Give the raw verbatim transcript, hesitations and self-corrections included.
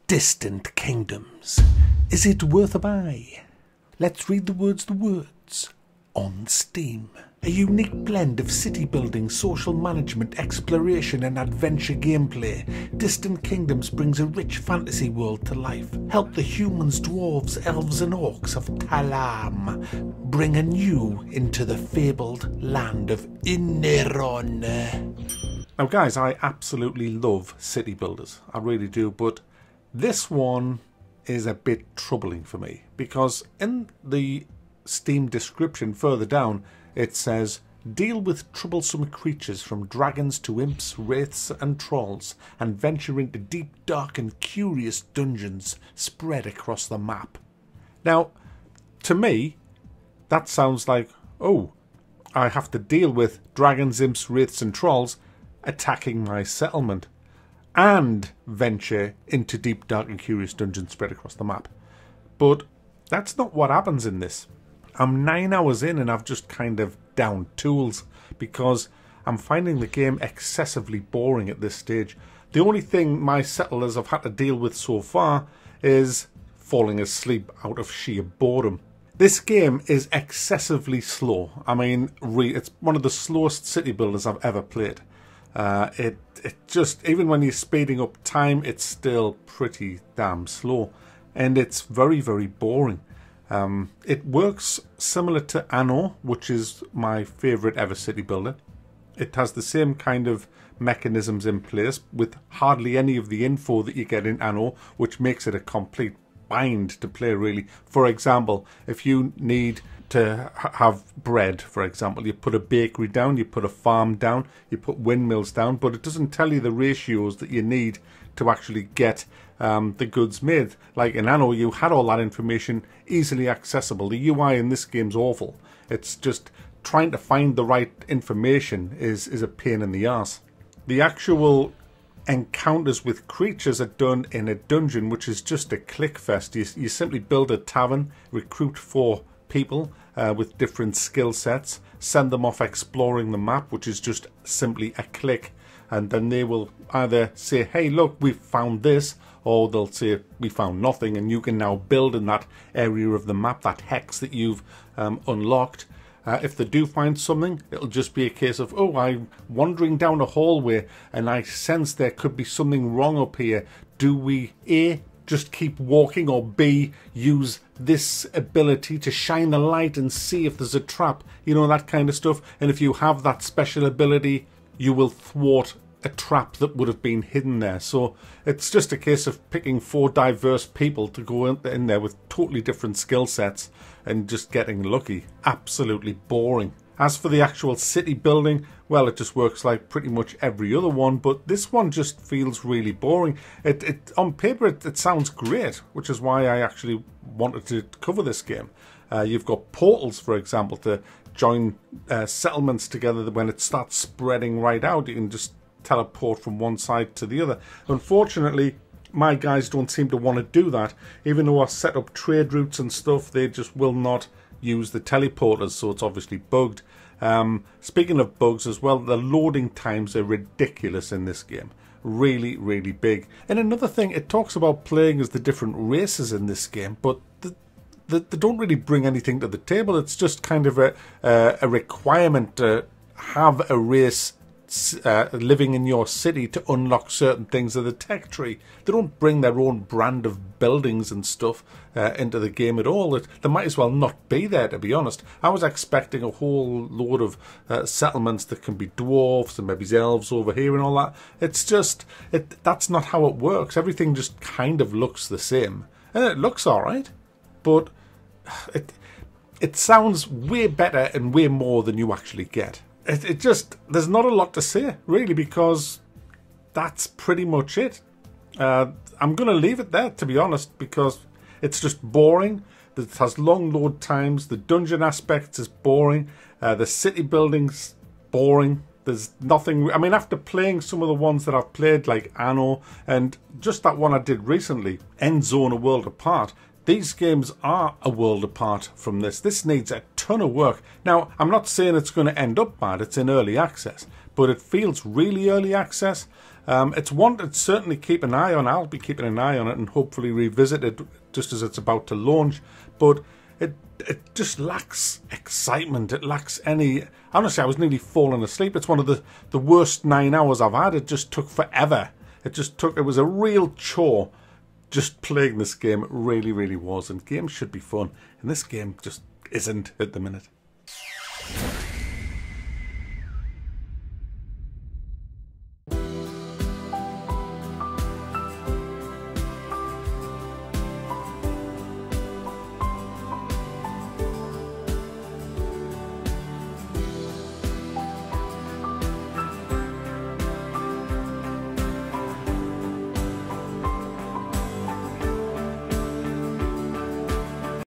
Distant Kingdoms. Is it worth a buy? Let's read the words the words on Steam. A unique blend of city building, social management, exploration and adventure gameplay, Distant Kingdoms brings a rich fantasy world to life. Help the humans, dwarves, elves and orcs of Talam bring a new into the fabled land of Ineron. Now guys, I absolutely love city builders, I really do, but this one is a bit troubling for me because in the Steam description further down it says, deal with troublesome creatures from dragons to imps, wraiths and trolls and venture into deep, dark and curious dungeons spread across the map. Now, to me, that sounds like, oh, I have to deal with dragons, imps, wraiths and trolls attacking my settlement and venture into deep, dark and curious dungeons spread across the map. But that's not what happens in this. I'm nine hours in and I've just kind of downed tools because I'm finding the game excessively boring at this stage. The only thing my settlers have had to deal with so far is falling asleep out of sheer boredom. This game is excessively slow. I mean, re it's one of the slowest city builders I've ever played. Uh, it, it just, even when you're speeding up time, it's still pretty damn slow. And it's very, very boring. Um, it works similar to Anno, which is my favourite ever city builder. It has the same kind of mechanisms in place with hardly any of the info that you get in Anno, which makes it a complete bind to play really. For example, if you need to ha have bread, for example, you put a bakery down, you put a farm down, you put windmills down, but it doesn't tell you the ratios that you need to actually get um, the goods made. Like in Anno, you had all that information easily accessible. The U I in this game's awful. It's just trying to find the right information is, is a pain in the arse. The actual encounters with creatures are done in a dungeon, which is just a click fest. You, you simply build a tavern, recruit four people uh, with different skill sets, send them off exploring the map, which is just simply a click. And then they will either say, hey, look, we've found this, or they'll say, we found nothing, and you can now build in that area of the map, that hex that you've um, unlocked. Uh, if they do find something, it'll just be a case of, oh, I'm wandering down a hallway, and I sense there could be something wrong up here. Do we, A, just keep walking, or B, use this ability to shine a light and see if there's a trap? You know, that kind of stuff. And if you have that special ability, you will thwart a trap that would have been hidden there. So it's just a case of picking four diverse people to go in there with totally different skill sets and just getting lucky. Absolutely boring. As for the actual city building, well, it just works like pretty much every other one, but this one just feels really boring. It, it on paper, it, it sounds great, which is why I actually wanted to cover this game. Uh, you've got portals, for example, to join uh, settlements together. When it starts spreading right out, you can just teleport from one side to the other. Unfortunately, my guys don't seem to want to do that. Even though I set up trade routes and stuff, they just will not use the teleporters, so it's obviously bugged. Um, speaking of bugs as well, the loading times are ridiculous in this game. Really, really big. And another thing, it talks about playing as the different races in this game, but the they don't really bring anything to the table. It's just kind of a, uh, a requirement to have a race uh, living in your city to unlock certain things of the tech tree. They don't bring their own brand of buildings and stuff uh, into the game at all. It, they might as well not be there, to be honest. I was expecting a whole load of uh, settlements that can be dwarves and maybe elves over here and all that. It's just, it, that's not how it works. Everything just kind of looks the same. And it looks alright, but It, it sounds way better and way more than you actually get. It, it just, there's not a lot to say, really, because that's pretty much it. Uh, I'm going to leave it there, to be honest, because it's just boring. It has long load times. The dungeon aspect is boring. Uh, the city building's boring. There's nothing, I mean, after playing some of the ones that I've played, like Anno, and just that one I did recently, Endzone: A World Apart, these games are a world apart from this. This needs a ton of work. Now, I'm not saying it's going to end up bad. It's in early access. But it feels really early access. Um, it's one to certainly keep an eye on. I'll be keeping an eye on it and hopefully revisit it just as it's about to launch. But it it just lacks excitement. It lacks any... Honestly, I was nearly falling asleep. It's one of the, the worst nine hours I've had. It just took forever. It just took... It was a real chore just playing this game. It really, really was. And games should be fun. And this game just isn't at the minute.